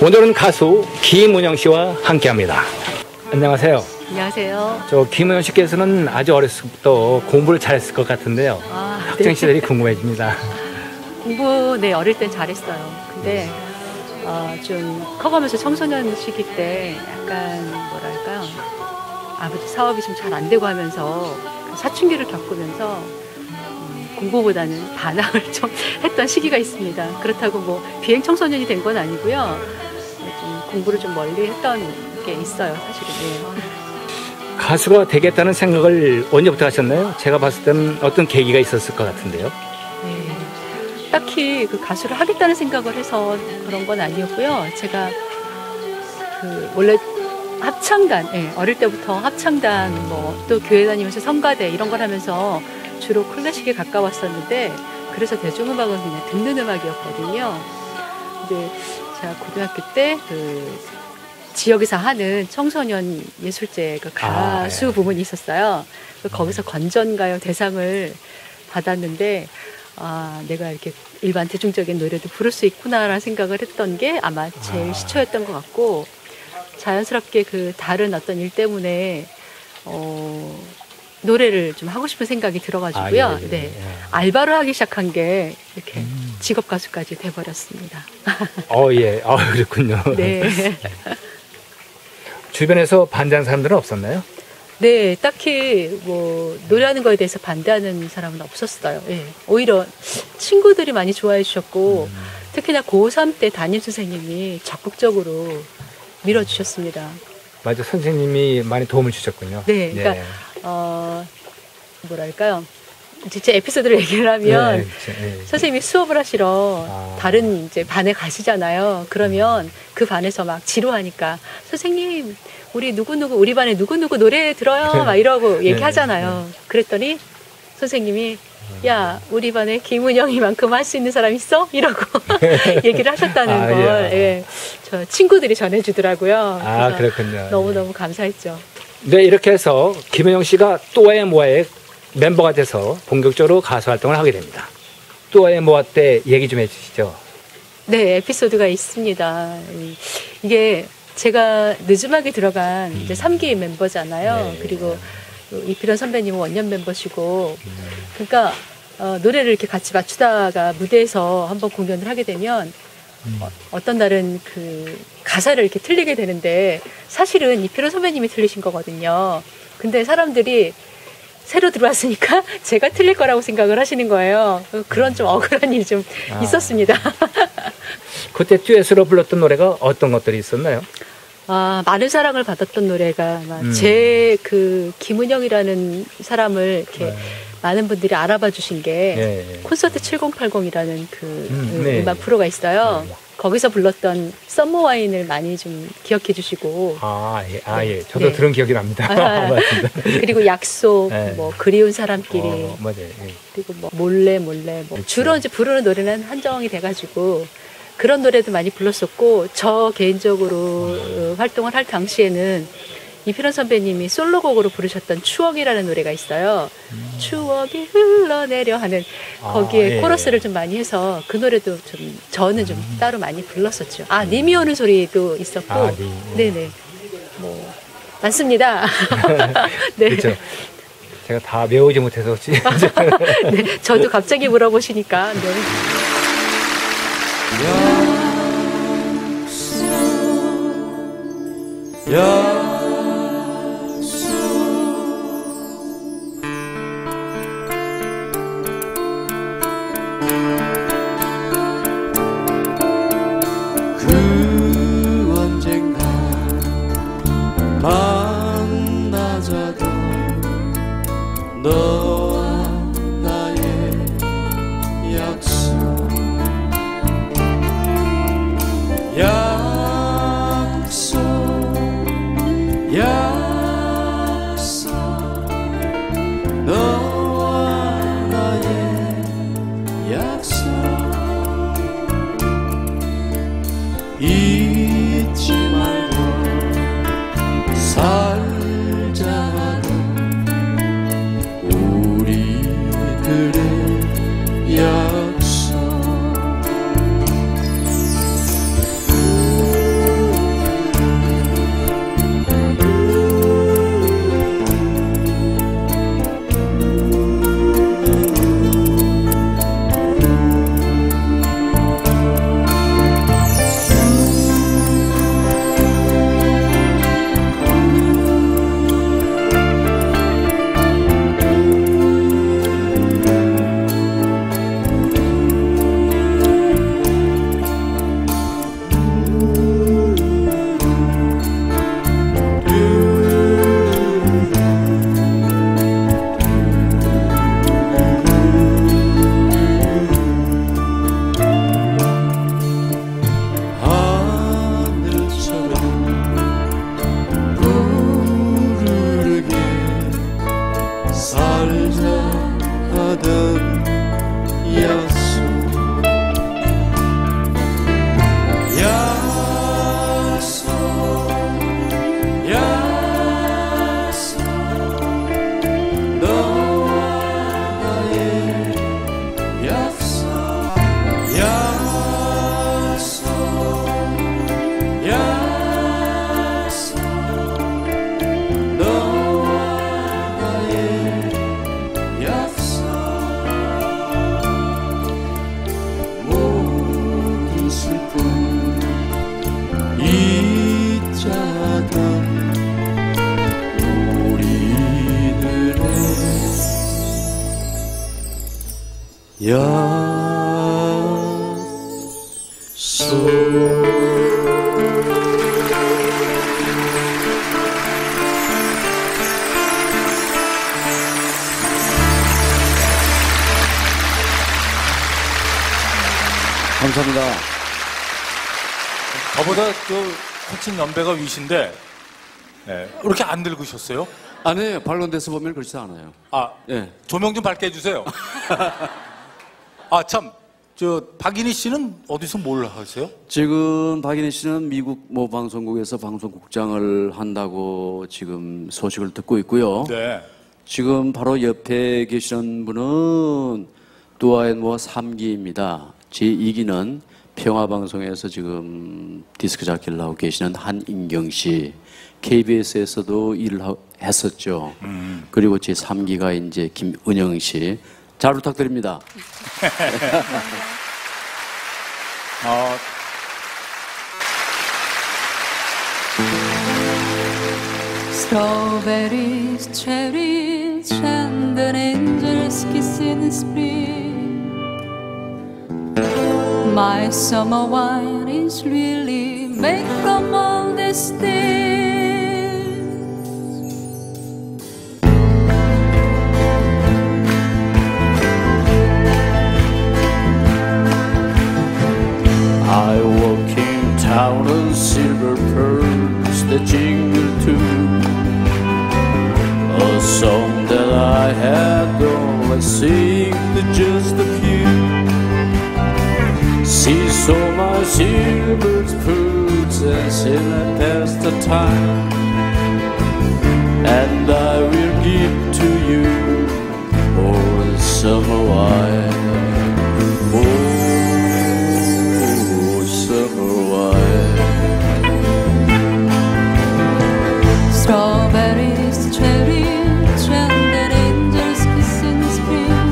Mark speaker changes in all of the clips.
Speaker 1: 오늘은 가수 김은영 씨와 함께합니다. 안녕하세요.
Speaker 2: 안녕하세요.
Speaker 1: 저 김은영 씨께서는 아주 어렸을 때부터 공부를 잘했을 것 같은데요. 학창 시절이 궁금해집니다.
Speaker 2: 공부 어릴 땐 잘했어요. 근데 좀 커가면서 청소년 시기 때 약간 뭐랄까요, 아버지 사업이 좀 잘 안 되고 하면서 사춘기를 겪으면서 공부보다는 반항을 좀 했던 시기가 있습니다. 그렇다고 뭐 비행 청소년이 된 건 아니고요. 좀 공부를 좀 멀리 했던 게 있어요, 사실은. 네.
Speaker 1: 가수가 되겠다는 생각을 언제부터 하셨나요? 제가 봤을 때는 어떤 계기가 있었을 것 같은데요.
Speaker 2: 네. 딱히 그 가수를 하겠다는 생각을 해서 그런 건 아니었고요. 제가 원래 합창단, 어릴 때부터 합창단, 또 교회 다니면서 성가대 이런 걸 하면서 주로 클래식에 가까웠었는데, 그래서 대중음악은 그냥 듣는 음악이었거든요. 근데 제가 고등학교 때 지역에서 하는 청소년 예술제 가수 부문이 있었어요. 거기서 건전가요 대상을 받았는데, 내가 이렇게 일반 대중적인 노래도 부를 수 있구나라는 생각을 했던 게 아마 제일 시초였던 것 같고, 자연스럽게 다른 어떤 일 때문에 노래를 좀 하고 싶은 생각이 들어가지고요. 알바를 하기 시작한 게 이렇게 직업 가수까지 돼버렸습니다.
Speaker 1: 예. 그렇군요.
Speaker 2: 네.
Speaker 1: 주변에서 반대하는 사람들은 없었나요?
Speaker 2: 네, 딱히 노래하는 거에 대해서 반대하는 사람은 없었어요. 예. 오히려 친구들이 많이 좋아해 주셨고, 특히나 고3 때 담임 선생님이 적극적으로 밀어주셨습니다.
Speaker 1: 맞아, 선생님이 많이 도움을 주셨군요.
Speaker 2: 네, 그러니까 뭐랄까요, 제 에피소드를 얘기를 하면, 선생님이 수업을 하시러 다른 이제 반에 가시잖아요. 그러면 그 반에서 막 지루하니까, 선생님, 우리 반에 누구누구 노래 들어요, 막 이러고 얘기하잖아요. 그랬더니 선생님이, 야, 우리 반에 김은영이만큼 할 수 있는 사람 있어? 이러고 얘기를 하셨다는 걸 저 친구들이 전해주더라고요.
Speaker 1: 그렇군요.
Speaker 2: 너무너무 감사했죠.
Speaker 1: 네, 이렇게 해서 김은영 씨가 또아의 모아의 멤버가 돼서 본격적으로 가수 활동을 하게 됩니다. 또아의 모아 때 얘기 좀 해주시죠.
Speaker 2: 네, 에피소드가 있습니다. 이게 제가 늦음하게 들어간 이제 3기 멤버잖아요. 그리고 이필원 선배님은 원년 멤버시고, 그러니까 노래를 이렇게 같이 맞추다가 무대에서 한번 공연을 하게 되면 어떤 날은 가사를 이렇게 틀리게 되는데, 사실은 이필원 선배님이 틀리신 거거든요. 근데 사람들이 새로 들어왔으니까 제가 틀릴 거라고 생각을 하시는 거예요. 그런 좀 억울한 일이 좀 있었습니다.
Speaker 1: 그때 듀엣으로 불렀던 노래가 어떤 것들이 있었나요?
Speaker 2: 많은 사랑을 받았던 노래가 제 김은영이라는 사람을 이렇게 많은 분들이 알아봐 주신 게 콘서트 7080이라는 음악 프로가 있어요. 거기서 불렀던 썸머 와인을 많이 좀 기억해 주시고.
Speaker 1: 저도 들은 기억이 납니다.
Speaker 2: 그리고 약속, 그리운 사람끼리. 그리고 몰래. 주로 이제 부르는 노래는 한정이 돼가지고 그런 노래도 많이 불렀었고, 저 개인적으로 활동을 할 당시에는 이필원 선배님이 솔로곡으로 부르셨던 추억이라는 노래가 있어요. 추억이 흘러내려 하는 거기에 코러스를 좀 많이 해서 그 노래도 좀 저는 좀 따로 많이 불렀었죠. 님이 오는 소리도 있었고. 네네. 많습니다.
Speaker 1: 네. 그렇죠. 제가 다 외우지 못해서 혹시.
Speaker 2: 네, 저도 갑자기 물어보시니까. 네.
Speaker 3: 언젠가 만나자던 너와 나의 약속 너와 나의 약속 잊지 말고 살자는 우리들의 약속 약속. 감사합니다.
Speaker 4: 저보다 훨씬 연배가 위신데 왜 이렇게 안 늙으셨어요?
Speaker 3: 아니에요. 반론돼서 보면 그렇지 않아요.
Speaker 4: 아,
Speaker 3: 예.
Speaker 4: 조명 좀 밝게 해주세요. 아, 참, 박인희 씨는 어디서 뭘 하세요?
Speaker 3: 지금 박인희 씨는 미국 모 방송국에서 방송국장을 한다고 지금 소식을 듣고 있고요.
Speaker 4: 네.
Speaker 3: 지금 바로 옆에 계시는 분은 뚜아앤모아 3기입니다. 제2기는 평화방송에서 지금 디스크 자키를 하고 계시는 한인경 씨. KBS에서도 일을 했었죠. 그리고 제3기가 이제 김은영 씨. 잘 부탁드립니다.
Speaker 2: Strawberries, cherries, and an angel's kiss in spring. My summer wine is really made from all these things.
Speaker 3: I walk in town on silver pearls that jingle too. A song that I had always sing to just a few. She saw my silver spoons and said I passed the time. And I will give to you all summer wine. Oh, summer wine.
Speaker 2: Strawberries, cherries, and an angel's kiss in spring.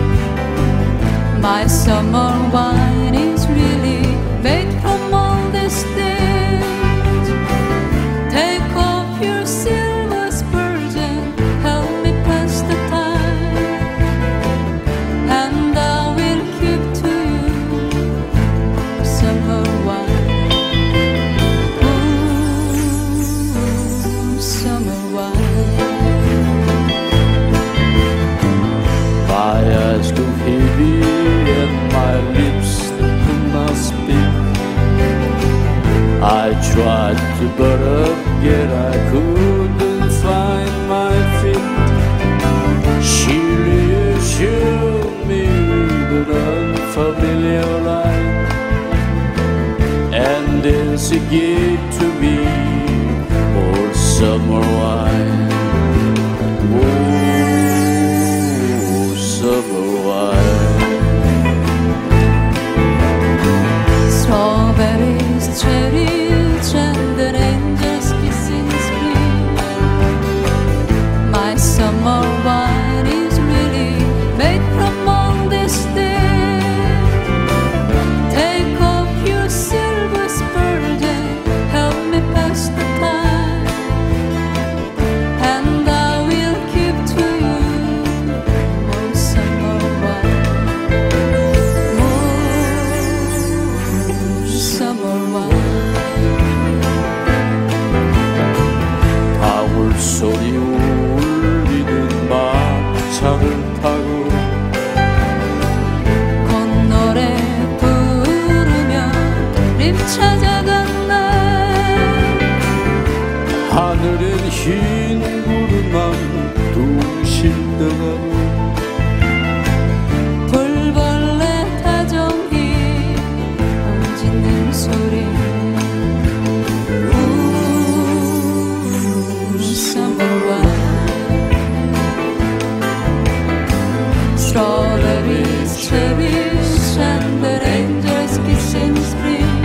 Speaker 2: My summer wine is really made from all these things. Take off your silver spurs and help me pass the time. And I will give to you summer wine. Ooh, summer wine.
Speaker 3: My eyes too heavy and my lips could not speak. I tried to butt up, yet I couldn't find my feet. She reassured me with an unfamiliar light, and then she gave to me more summer wine. Oh, summer wine.
Speaker 2: Strawberries, cherries, and an angel's kiss in spring. My summer wine is really made from all these things. Take off your silver spurs and help me pass the time. And I will give to you more summer wine. Oh, summer wine.
Speaker 3: 방울 소리 울리는 막차를 타고
Speaker 2: 콧노래 부르며 림 찾아간 날.
Speaker 3: 하늘엔 흰 구름만 둥실 떠가고
Speaker 2: 돌벌레 다정히 봄 짖는 소리. Ooh, summer wine. Strawberries, cherries, and an angel's kiss in spring.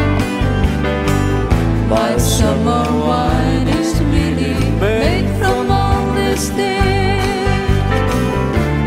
Speaker 2: My summer wine is really made from all these things.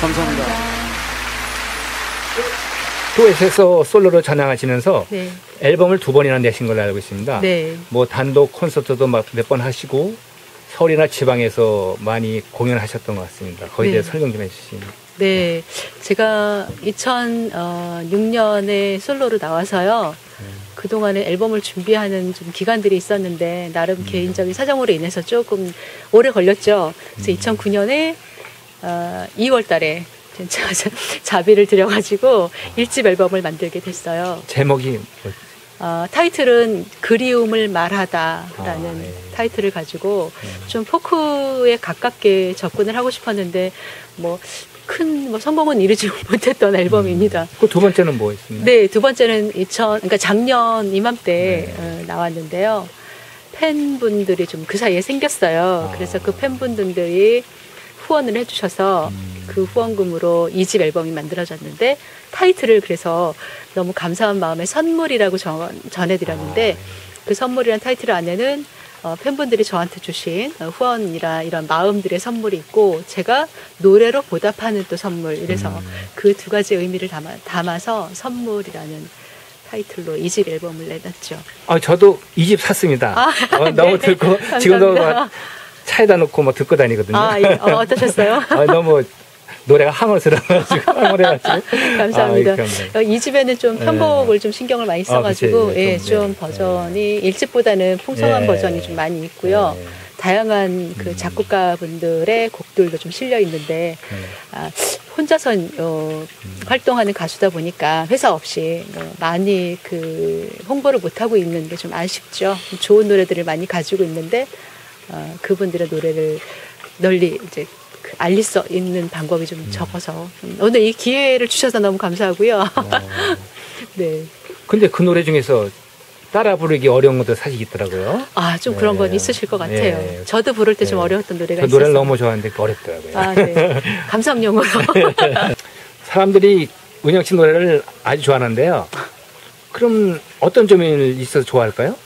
Speaker 3: 감사합니다.
Speaker 1: 듀엣에서 솔로로 전향하시면서
Speaker 2: 네.
Speaker 1: 앨범을 2번이나 내신 걸로 알고 있습니다.
Speaker 2: 네.
Speaker 1: 뭐 단독 콘서트도 몇 번 하시고 서울이나 지방에서 많이 공연하셨던 것 같습니다. 거기에
Speaker 2: 네.
Speaker 1: 대해 설명 좀 해주시면.
Speaker 2: 네. 제가 2006년에 솔로로 나와서요. 그동안에 앨범을 준비하는 좀 기간들이 있었는데, 나름 개인적인 사정으로 인해서 조금 오래 걸렸죠. 그래서 2009년에 2월 달에 진짜 자비를 들여가지고 1집 앨범을 만들게 됐어요.
Speaker 1: 제목이 뭐-
Speaker 2: 타이틀은 그리움을 말하다라는
Speaker 1: 아, 예.
Speaker 2: 타이틀을 가지고 좀 포크에 가깝게 접근을 하고 싶었는데 뭐 큰 성공은 이루지 못했던 앨범입니다.
Speaker 1: 그 2번째는 뭐 있습니까?
Speaker 2: 네, 두 번째는 그러니까 작년 이맘때 나왔는데요. 팬분들이 좀 그 사이에 생겼어요. 그래서 그 팬분들이 후원을 해주셔서 그 후원금으로 2집 앨범이 만들어졌는데, 타이틀을 그래서 너무 감사한 마음에 선물이라고 전해드렸는데, 그 선물이란 타이틀 안에는 팬분들이 저한테 주신 후원이라 이런 마음들의 선물이 있고, 제가 노래로 보답하는 또 선물, 이래서 그 두 가지 의미를 담아서 선물이라는 타이틀로 2집 앨범을 내놨죠.
Speaker 1: 저도 2집 샀습니다.
Speaker 2: 네.
Speaker 1: 너무 듣고 지금도
Speaker 2: 감사합니다.
Speaker 1: 막 차에다 놓고 막 듣고 다니거든요.
Speaker 2: 예. 어떠셨어요?
Speaker 1: 너무 노래가 황홀스러워가지고 황홀해가지고.
Speaker 2: 감사합니다.
Speaker 1: 감사합니다.
Speaker 2: 이 집에는 좀 편곡을 좀 신경을 많이 써가지고,
Speaker 1: 그치,
Speaker 2: 예,
Speaker 1: 좀,
Speaker 2: 좀
Speaker 1: 네.
Speaker 2: 버전이 1집보다는 풍성한
Speaker 1: 예.
Speaker 2: 버전이 좀 많이 있고요.
Speaker 1: 예.
Speaker 2: 다양한 그 작곡가분들의 곡들도 좀 실려 있는데, 혼자서 활동하는 가수다 보니까 회사 없이 많이 그 홍보를 못 하고 있는 게 좀 아쉽죠. 좋은 노래들을 많이 가지고 있는데, 그분들의 노래를 널리 이제 알릴 수 있는 방법이 좀 적어서, 오늘 이 기회를 주셔서 너무 감사하고요. 네.
Speaker 1: 근데 그 노래 중에서 따라 부르기 어려운 것도 사실 있더라고요.
Speaker 2: 좀 그런 건 있으실 것 같아요.
Speaker 1: 예.
Speaker 2: 저도 부를 때 좀
Speaker 1: 예.
Speaker 2: 어려웠던 노래가
Speaker 1: 저
Speaker 2: 있었어요.
Speaker 1: 노래를 너무 좋아하는데 어렵더라고요.
Speaker 2: 네. 감성용으로.
Speaker 1: 사람들이 은영 씨 노래를 아주 좋아하는데요. 그럼 어떤 점이 있어서 좋아할까요?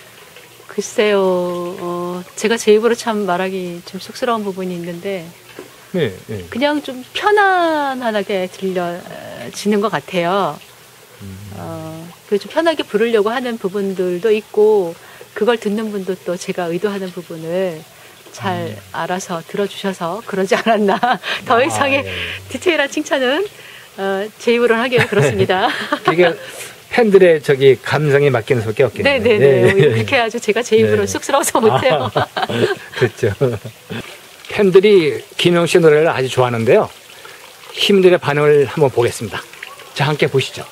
Speaker 2: 글쎄요, 제가 제 입으로 참 말하기 좀 쑥스러운 부분이 있는데,
Speaker 1: 네, 네.
Speaker 2: 그냥 좀 편안하게 들려지는 것 같아요. 그래서 좀 편하게 부르려고 하는 부분들도 있고, 그걸 듣는 분도 또 제가 의도하는 부분을 잘 알아서 들어주셔서 그러지 않았나. 더 이상의
Speaker 1: 예.
Speaker 2: 디테일한 칭찬은 제 입으로는 하기가 그렇습니다.
Speaker 1: 이게 팬들의 감성에 맡기는 수밖에 없겠네요.
Speaker 2: 네네네. 이렇게 아주 제가 제 입으로
Speaker 1: 네.
Speaker 2: 쑥스러워서 못해요.
Speaker 1: 그렇죠. 팬들이 김영 씨 노래를 아주 좋아하는데요. 힘들의 반응을 한번 보겠습니다. 자, 함께 보시죠.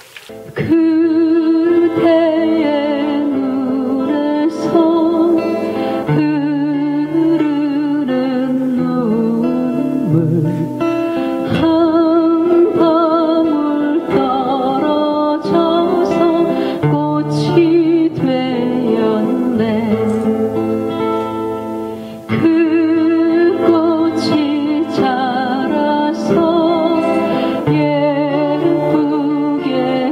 Speaker 2: 그대의 눈에서 흐르는 눈물 한 방울 떨어져서 꽃이 되었네. 그 꽃이 자라서 예쁘게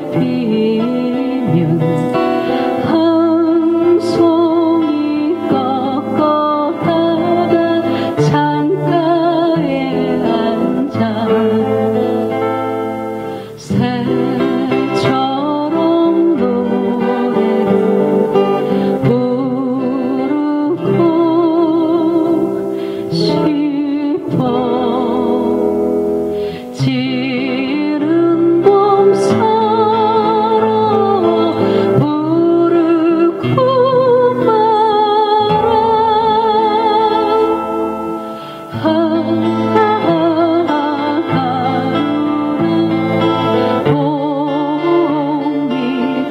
Speaker 2: 피면 한 송이 꺾어다가 창가에 앉아 새처럼 노래를 부르고 싶어. 지는 봄 살아 부르고 하루는 봄이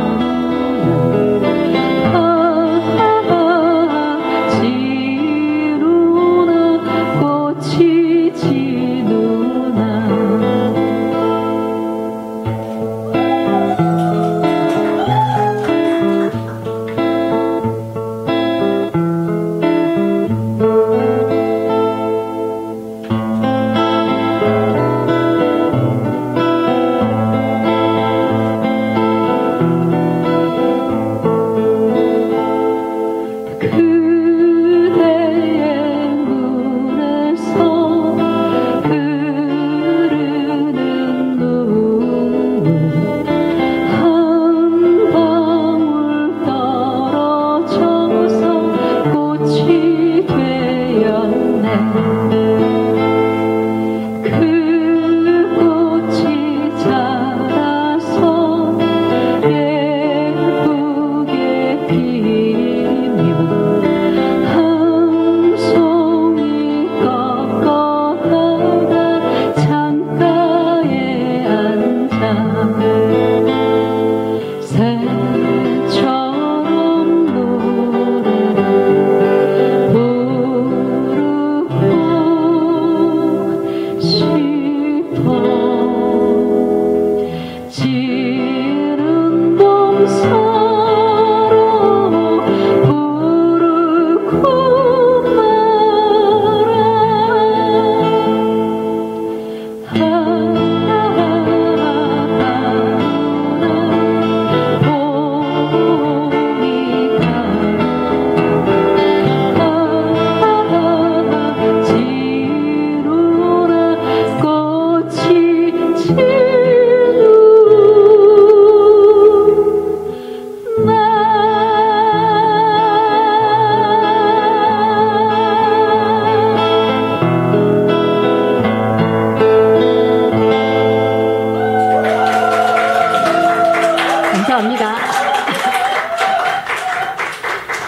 Speaker 2: 가면 지루나 꽃이 지누나.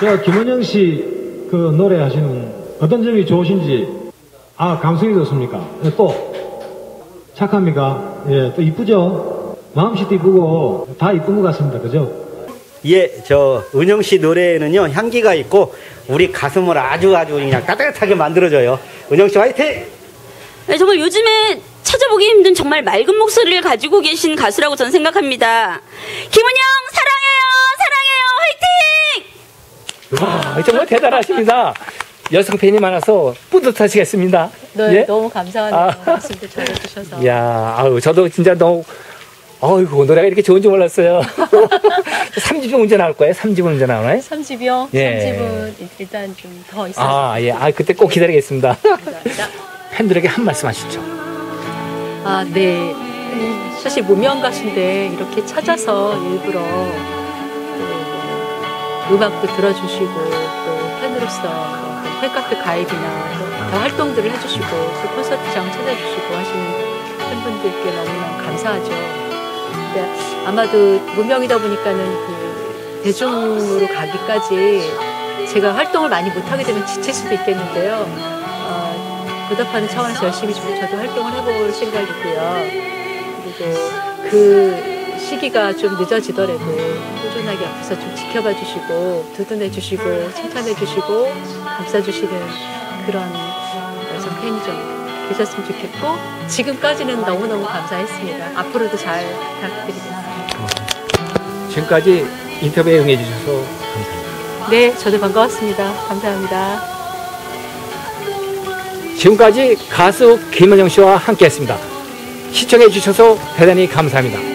Speaker 5: 저 김원영 씨 그 노래 하시는 어떤 점이 좋으신지. 아, 감성이 좋습니까? 또 착합니까? 예, 또 이쁘죠? 마음씨도 이쁘고 다 이쁜 것 같습니다. 그죠?
Speaker 6: 예, 저 은영 씨 노래는요 향기가 있고 우리 가슴을 아주 그냥 따뜻하게 만들어줘요. 은영 씨 화이팅!
Speaker 7: 네, 정말 요즘에 찾아보기 힘든 정말 맑은 목소리를 가지고 계신 가수라고 저는 생각합니다. 김은영 사랑해요, 화이팅!
Speaker 1: 와, 정말 대단하십니다. 여성 팬이 많아서 뿌듯하시겠습니다.
Speaker 2: 네,
Speaker 1: 예?
Speaker 2: 너무 감사하네요.
Speaker 1: 아.
Speaker 2: 말씀도 잘해주셔서.
Speaker 1: 이야, 아유, 저도 진짜 너무, 어이구, 노래가 이렇게 좋은 줄 몰랐어요. 3집은 언제 나올 거예요? 3집은 언제 나오나요?
Speaker 2: 3집이요?
Speaker 1: 예.
Speaker 2: 3집은 일단 좀 더 있어요.
Speaker 1: 아, 예. 아, 그때 꼭 기다리겠습니다.
Speaker 2: 감사합니다.
Speaker 1: 팬들에게 한 말씀 하시죠.
Speaker 2: 아, 네. 사실 무명 가수인데 이렇게 찾아서 일부러 또 음악도 들어주시고 또 팬으로서 팬카페 가입이나 더 활동들을 해주시고 또 콘서트장 찾아주시고 하시는 팬분들께 너무너무 감사하죠. 근데 아마도 무명이다 보니까는 그 대중으로 가기까지 제가 활동을 많이 못하게 되면 지칠 수도 있겠는데요. 보답하는 차원에서 열심히 저도 활동을 해볼 생각이고요. 그리고 그 시기가 좀 늦어지더라도 꾸준하게 앞에서 좀 지켜봐 주시고 두둔해 주시고 칭찬해 주시고 감싸 주시는 그런 여성 팬이 좀 계셨으면 좋겠고 지금까지는 너무너무 감사했습니다. 앞으로도 잘 부탁드리겠습니다.
Speaker 1: 지금까지 인터뷰에 응해주셔서 감사합니다.
Speaker 2: 네, 저도 반가웠습니다. 감사합니다.
Speaker 1: 지금까지 가수 김은영 씨와 함께 했습니다. 시청해 주셔서 대단히 감사합니다.